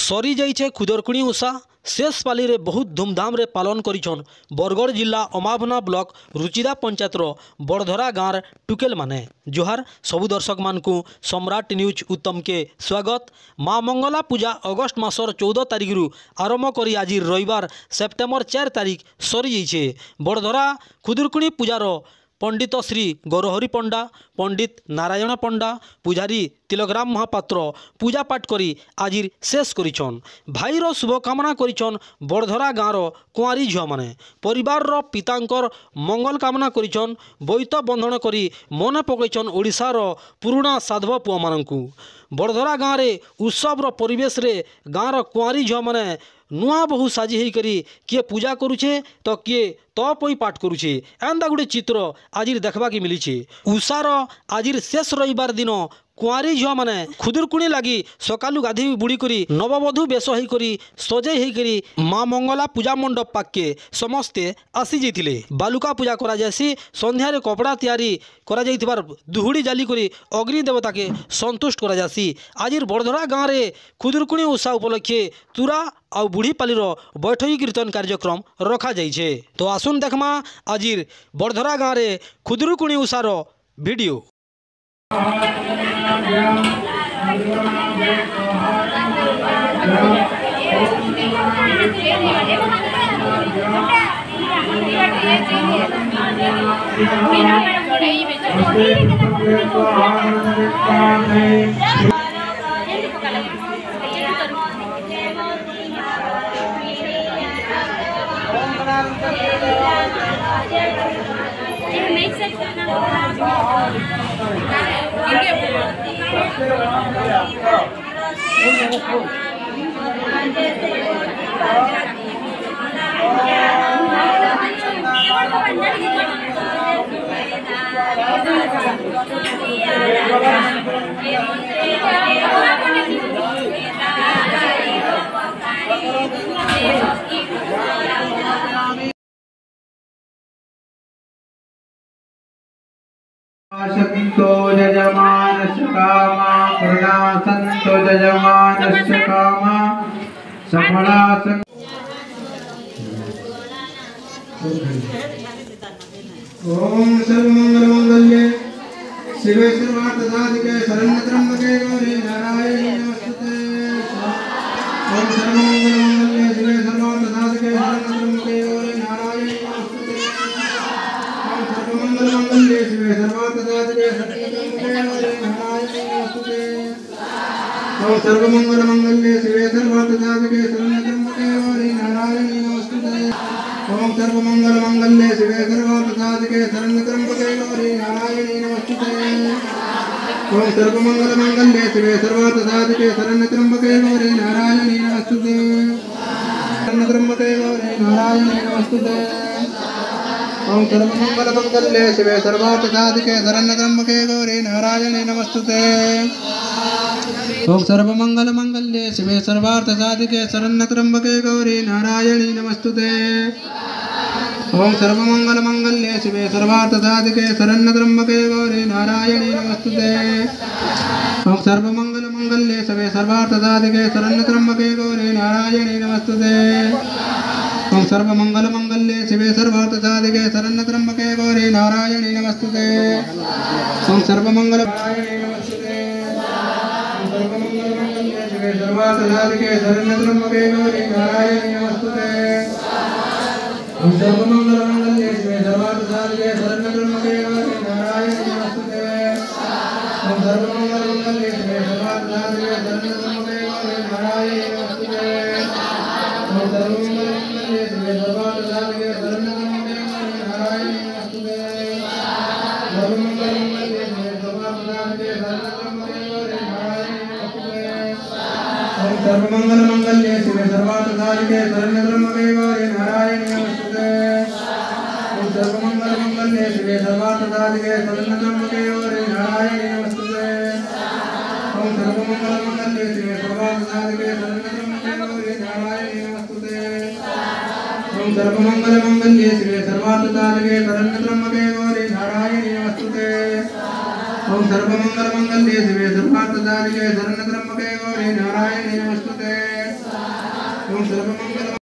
सरी जाइछे खुदरकुणी उषा शेष पाली रे बहुत धूमधाम रे पालन करिछन बरगढ़ जिला अमाभना ब्लॉक रुचिदा पंचायतर बड़धरा गाँव टुकेल माने। जोहार सबु दर्शक मानकु सम्राट न्यूज उत्तम के स्वागत। माँ मंगला पूजा अगस्ट मासर 14 तारिख रु आरंभ करी आज रविवार सेप्टेम्बर 4 तारिख सरी जाइछे। बड़धरा खुदरकुणी पूजार पंडित श्री गौरहरि पंडा, पंडित नारायण पंडा, पुजारी तिलकराम महापात्र पूजा पाठ करी आज शेष करिछन। भाईर शुभकामना करिछन बड़धरा गाँवर कुआरी झियो माने। परिवार पितांकर मंगल कामना करिछन। बोईत बंधन करी मन पकईछन ओडिशार पुराणा साधव पुआ मानकु। बड़धरा गाँव रे उत्सव परिवेश रे गाँवर कुआरी झियो माने नुआ बहु साजी होई करी किए पूजा करुछे तो किए तपई पाठ करुछे। एंदा गुटे चित्र आज देखबा के मिली। उषार आज शेष रविवार दिन कुआरी झियो माने खुदरकुणी लगी सकालू गाधी बुड़ी करी नववधू बेश होई करी सजई होई करी माँ मंगला पूजा मंडप पाके समस्ते आसी जाइथिले। बालुका पूजा करा जायसी। संध्या रे कपड़ा तैयारी करा जाइथिबार दुहुड़ी जाली करी अग्नि देवता के संतुष्ट करा जासी। आज बड़धरा गाँव रे खुदरकुणी उषा उपलक्षे तुरा आउ बुढ़ी पालीर बैठकी कीर्तन कार्यक्रम रखा जाइछे। तो आसुन देखमा आज बड़धरा गाँव रे खुदरकुणी उषार वीडियो। संतो यजमानस्य कामा पूर्णा संतो यजमानस्य कामा सफला ओम सर्वमंगलमंगल्ये शिवे सर्वार्थसाधिके शरण्ये त्र्यंबके गौरी नारायणी नमस्ते। ओम सर्वमंगलमंगल्ये शिवे सर्वार्थसाधिके शरण्ये त्र्यंबके गौरी नारायणी नमस्ते। ओम सर्वमंगलमंगल्ये शिवे सर्वार्थसाधिके शरण्ये त्र्यंबके गौरी नारायणी नमस्ते। ओम सर्वमंगलमंगल्ये शिवे सर्वार्थसाधिके शरण्ये त्र्यंबके गौरी नारायणी नमस्ते। ओम सर्वमंगलमंगल्ये शिवे सर्वार्थसाधिके शरण्ये त्र्यंबके गौरी नारायणी नमस्ते। ओम सर्वमंगलमंगल्ये शिवे सर्वार्थसाधिके शरण्ये त्र्यंबके गौरी नारायणी नमस्ते। शरण्ये त्र्यंबके गौरी नारायणी नमस्ते। ओम सर्वमंगलमंगल्ये शिवे सर्वार्थसाधिके शरण्ये त्र्यंबके गौरी नारायणी नमस्ते। ओम सर्वमंगलमंगल्ये शिवे सर्वार्थसाधिके शरण्ये त्र्यंबके गौरी नारायणी नमस्ते। ओम सर्वमंगलमंगल्ये शिवे सर्वार्थसाधिके शरण्ये त्र्यंबके गौरी नारायणी नमस्ते। ओम सर्वमंगलमंगल्ये शिवे सर्वार्थसाधिके शरण्ये त्र्यंबके गौरी नारायणी नमस्ते। ओम सर्वमंगलमंगल्ये शिवे सर्वार्थसाधिके शरण्ये त्र्यंबके गौरी नारायणी नमस्ते। ओम सर्वमंगलमंगल्ये नमस्ते। सर्वमंगलमंगल्ये शिवे सर्वार्थसाधिके शरण्ये त्र्यंबके गौरी नारायणी नमस्ते। ओम सर्वमंगलमंगल्ये शिवे सर्वार्थसाधिके शरण्ये त्र्यंबके गौरी नारायणी नमस्ते। ओम सर्वमंगलमंगल्ये शिवे सर्वार्थसाधिके शरण्ये त्र्यंबके गौरी नारायणी नमस्ते। ओम सर्वमंगलमंगल्ये शिवे सर्वार्थसाधिके शरण्ये त्र्यंबके गौरी नारायणी नमस्ते। सर्वमंगलमंगल्ये शिवे सर्वार्थसाधिके शरण्ये त्र्यंबके गौरी नारायणी नमस्ते। ओम सर्वमंगलमंगल्ये शिवे सर्वार्थसाधिके शरण्ये त्र्यंबके गौरी नारायणी नमस्ते। ओम सर्वमंगलमंगल्ये शिवे सर्वार्थसाधिके शरण्ये त्र्यंबके गौरी नारायणी नमस्ते। ओम सर्वमंगलमंगल्ये शिवे सर्वार्थसाधिके शरण्ये त्र्यंबके गौरी नारायणी नमस्ते। ओम सर्वमंगलमंगल्ये शिवे सर्वार्थसाधिके शरण्ये त्र्यंबके गौरी नारायणी नमस्ते। ओम सर्वमंगलमंगल्ये शिवे सर्वार्थसाधिके शरण्ये त्र्यंबके गौरी नारायणी नमस्ते। ओम सर्वमंगल